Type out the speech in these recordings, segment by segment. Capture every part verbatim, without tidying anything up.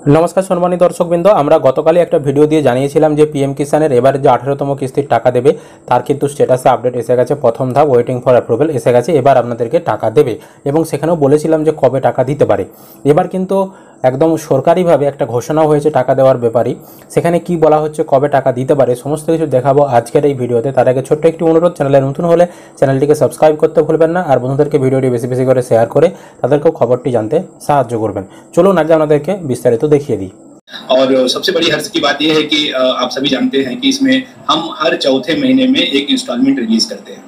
नमस्कार सम्मानित दर्शकबृंद আমরা গতকালই একটা ভিডিও দিয়ে জানিয়েছিলাম যে পিএম কিষানের এবার যে আঠারোতম কিস্তির টাকা দেবে তার কিন্তু স্ট্যাটাসে আপডেট এসে গেছে। প্রথম ধাপ ওয়েটিং ফর অ্যাপ্রুভাল এসে গেছে, এবার আপনাদেরকে টাকা দেবে এবং সেখানেও বলেছিলাম যে কবে টাকা দিতে পারে। এবার কিন্তু একদম সরকারিভাবে একটা ঘোষণা হয়েছে টাকা দেওয়ার ব্যাপারে। সেখানে কি বলা হচ্ছে, কবে টাকা দিতে পারে, সমস্ত কিছু দেখাবো আজকের এই ভিডিওতে। তার আগে ছোট্ট একটি অনুরোধ, চ্যানেলে নতুন হলে চ্যানেলটিকে সাবস্ক্রাইব করতে ভুলবেন না, আর বন্ধুদেরকে ভিডিওটি বেশি বেশি করে শেয়ার করে তাদেরকেও খবরটি জানতে সাহায্য করবেন। চলুন আগে আপনাদেরকে বিস্তারিত দেখিয়ে দিই। और सबसे बड़ी हर्ष की बात यह है कि आप सभी जानते हैं कि इसमें हम हर चौथे महीने में एक इंस्टॉलमेंट रिलीज करते हैं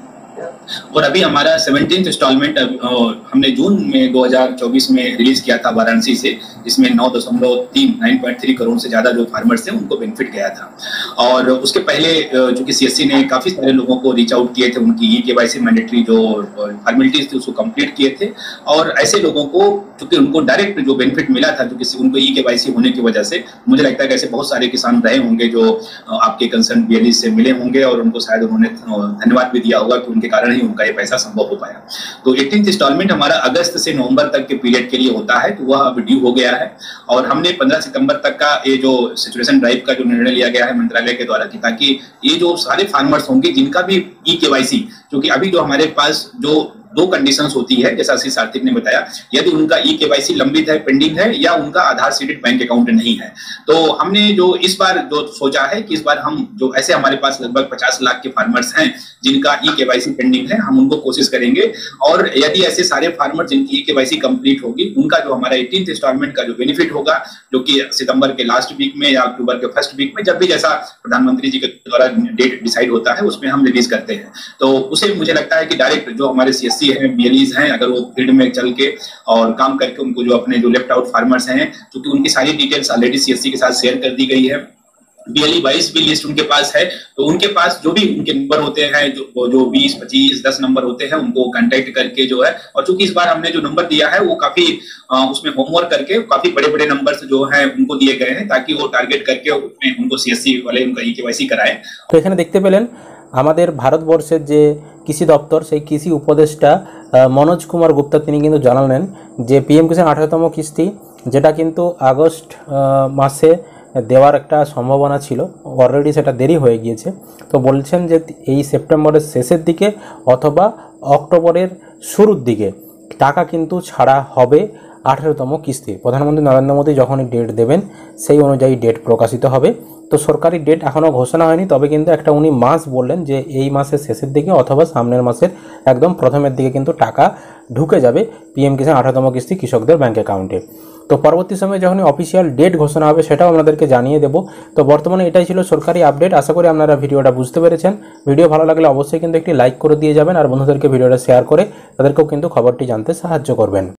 और अभी हमारा सेवनटीन्थ इंस्टॉलमेंट हमने जून में दो हज़ार चौबीस में रिलीज किया था वाराणसी से, जिसमें नौ दशमलव तीन नाइन पॉइंट थ्री करोड़ से ज्यादा जो फार्मर्स थे उनको बेनिफिट गया था। और उसके पहले जो कि सीएससी ने काफी सारे लोगों को रीच आउट किए थे, उनकी ई केवाईसी मैंडेटरी जो फॉर्मेलिटीज थी उसको कंप्लीट किए थे। और ऐसे लोगों को चूंकि उनको डायरेक्ट जो बेनिफिट मिला था, जो किसी उनको ई केवाईसी होने की वजह से, मुझे लगता है कि ऐसे बहुत सारे किसान रहे होंगे जो आपके कंसर्न बीएलई से मिले होंगे और उनको शायद उन्होंने धन्यवाद भी दिया होगा कि उनके कारण ही उनका ये पैसा संभव हो पाया। तो एटीन्थ इंस्टॉलमेंट हमारा अगस्त से नवंबर तक के पीरियड के लिए होता है, तो वह अब ड्यू हो गया है। और हमने पंद्रह सितंबर तक का ये जो सिचुएशन ड्राइव का जो निर्णय लिया गया है मंत्रालय के द्वारा की, ताकि ये जो सारे फार्मर्स होंगे जिनका भी ई केवाईसी, क्योंकि अभी जो हमारे पास जो दो कंडीशंस होती है, जैसा श्री सार्थिक ने बताया, यदि उनका ई केवाईसी लंबित है, पेंडिंग है, या उनका आधार सीडेड बैंक अकाउंट नहीं है। तो हमने जो इस बार जो सोचा है कि इस बार हम जो ऐसे हमारे पास लगभग पचास लाख के फार्मर्स हैं जिनका ई केवाईसी पेंडिंग है, हम उनको कोशिश करेंगे। और यदि ऐसे सारे फार्मर जिनकी ई केवाईसी कंप्लीट होगी, उनका जो हमारा एटीन्थ इंस्टॉलमेंट का जो बेनिफिट होगा, जो कि सितंबर के लास्ट वीक में या अक्टूबर के फर्स्ट वीक में, जब भी जैसा प्रधानमंत्री जी के द्वारा डेट डिसाइड होता है, उसमें हम रिलीज करते हैं। तो उसे मुझे लगता है कि डायरेक्ट जो हमारे सीएससी हैं, बीएलईज हैं, अगर वो फील्ड में चल के और काम करके उनको जो अपने जो लेफ्ट आउट फार्मर्स हैं, क्योंकि उनकी सारी डिटेल्स ऑलरेडी सीएससी के साथ शेयर कर दी गई है, बीएलई बाईस भी लिस्ट उनके पास है, तो उनके पास जो भी उनके नंबर होते हैं, जो जो बीस पच्चीस दस नंबर होते हैं, उनको कांटेक्ट करके जो है, और चूंकि इस बार हमने जो नंबर दिया है वो काफी उसमें होमवर्क करके काफी बड़े बड़े नंबर्स जो हैं उनको दिए गए हैं, ताकि वो टारगेट करके उनको सीएससी वाले उनका ई केवाईसी कराएं। तो এখানে দেখতে পেলেন আমাদের ভারতবর্ষের যে কৃষি দপ্তর, সেই কৃষি উপদেষ্টা মনোজ কুমার গুপ্তা তিনি কিন্তু জানালেন যে পিএম কিষাণ আঠারোতম কিস্তি, যেটা কিন্তু আগস্ট মাসে দেওয়ার একটা সম্ভাবনা ছিল, অলরেডি সেটা দেরি হয়ে গিয়েছে। তো বলছেন যে এই সেপ্টেম্বরের শেষের দিকে অথবা অক্টোবরের শুরুর দিকে টাকা কিন্তু ছাড়া হবে আঠেরোতম কিস্তি। প্রধানমন্ত্রী নরেন্দ্র মোদী যখনই ডেট দেবেন সেই অনুযায়ী ডেট প্রকাশিত হবে। তো সরকারি ডেট এখনও ঘোষণা হয়নি, তবে কিন্তু একটা উনি মাস বললেন যে এই মাসের শেষের দিকে অথবা সামনের মাসের একদম প্রথমের দিকে কিন্তু টাকা ঢুকে যাবে পিএম কিষাণ আঠারোতম কিস্তি কৃষকদের ব্যাঙ্ক অ্যাকাউন্টে। তো পরবর্তী সময়ে যখন অফিসিয়াল ডেট ঘোষণা হবে সেটাও আপনাদেরকে জানিয়ে দেবো। তো বর্তমানে এটাই ছিল সরকারি আপডেট। আশা করি আপনারা ভিডিওটা বুঝতে পেরেছেন। ভিডিও ভালো লাগলে অবশ্যই কিন্তু একটি লাইক করে দিয়ে যাবেন, আর বন্ধুদেরকে ভিডিওটা শেয়ার করে তাদেরকেও কিন্তু খবরটি জানতে সাহায্য করবেন।